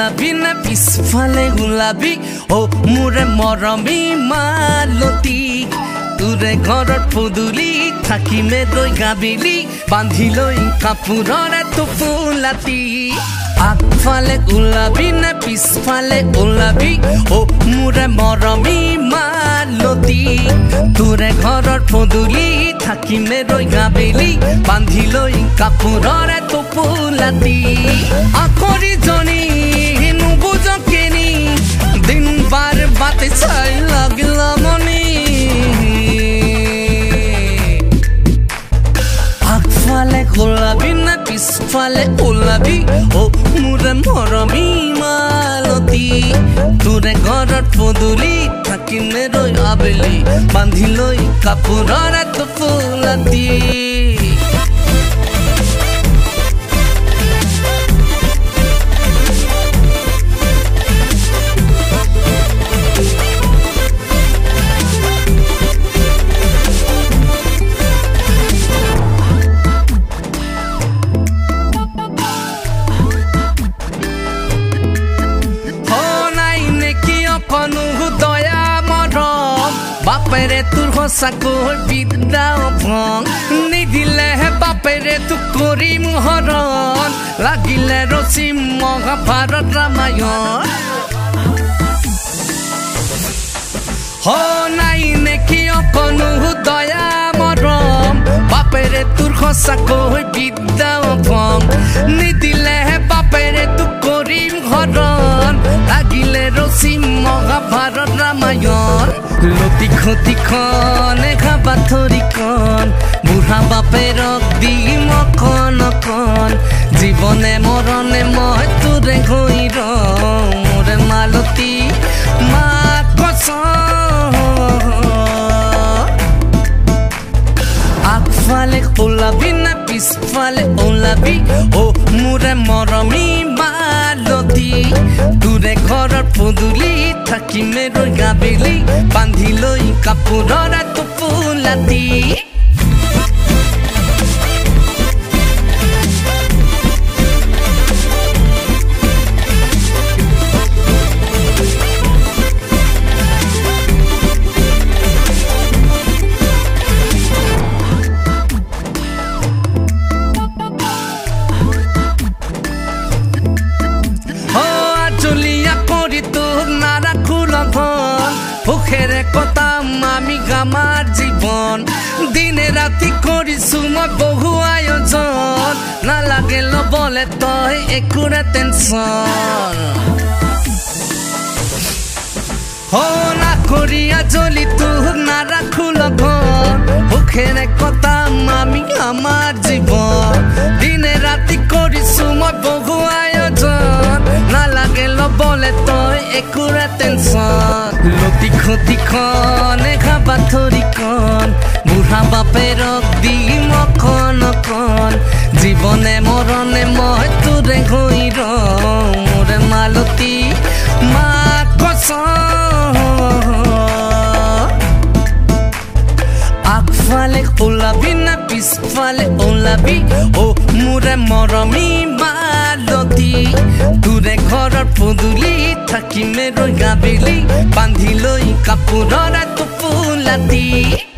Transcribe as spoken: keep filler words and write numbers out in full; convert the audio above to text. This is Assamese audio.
ওলাবি নে পিছফালে ওলাবি অ মোৰে মৰমী মালতী তোৰে ঘৰত পদূলি থাকিমে দৈ গাবিলি বান্ধি লৈ কাপোৰৰে টোপোলাটি আগফালে ওলাবি নে পিছফালে ওলাবি অ মোৰে মৰমী মালতী তোৰে ঘৰত পদূলি থাকিমে দৈ গাবিলি বান্ধি লৈ কাপোৰৰে টোপোলাটি আকৰি জনী নুবুজকেনি দিন বাৰ বাটে চাই লাগিল মনি আগফালে ওলাবি নে পিছফালে ওলাবি অ মোৰে মৰমী মালতী তোৰে ঘৰত পদূলি থাকিমে ৰৈ আবেলি বান্ধি লৈ কাপোৰৰে টোপোলাটি বাপেৰে তোৰ সঁচাকৈ বিদ্যাও ভং নিদিলেহে বাপেৰে তোক কৰিম হৰণ লাগিলে ৰচি মহাভাৰত ৰামায়ণ হ নাই নেকি অকণো দয়া মৰম বাপেৰে তোৰ সঁচাকৈ বিদ্যাও ভং নিদিলেহে বাপেৰে তোক কৰিম হৰণ লাগিলে ৰচি মহাভাৰত ৰামায়ণ লতি খতিখন এঘা পাথৰিখন বুঢ়া বাপেৰক দিম অকণ অকণ জীৱনে মৰণে মই তোৰে হৈ ৰওঁ মোৰে মালতী মাক কচম আগফালে ওলাবি নে পিছফালে ওলাবি অ মোৰে মৰমী মালতী তোৰে ঘৰত পদূলি থাকিমে ৰৈ গাবিলি বান্ধি লৈ কাপোৰৰে টোপোলাটি সুখেৰে কটাম আমি আমাৰ জীৱন দিনে ৰাতি কৰিছো মই বহু আয়োজন নালাগে ল'বলে তই একোৰে টেনচন হ না কৰিয়া জ্বলি তোক নাৰাখো লগন সুখেৰে কটাম আমি আমাৰ জীৱন দিনে ৰাতি কৰিছো মই বহু আয়োজন নালাগে ল'বলে তই একোৰে টেনচন লতি খতিখন এঘা পাথৰিখন বুঢ়া বাপেৰক দিম অকণ অকণ জীৱনে মৰণে মই তোৰে হৈ ৰওঁ মোৰে মালতী মাক কচম আগফালে ওলাবি নে পিছফালে ওলাবি অ মোৰে মৰমী মালতী তোৰে ঘৰত পদূলি থাকিমে ৰৈ গাবিলি বান্ধি লৈ কাপোৰৰে টোপোলাটি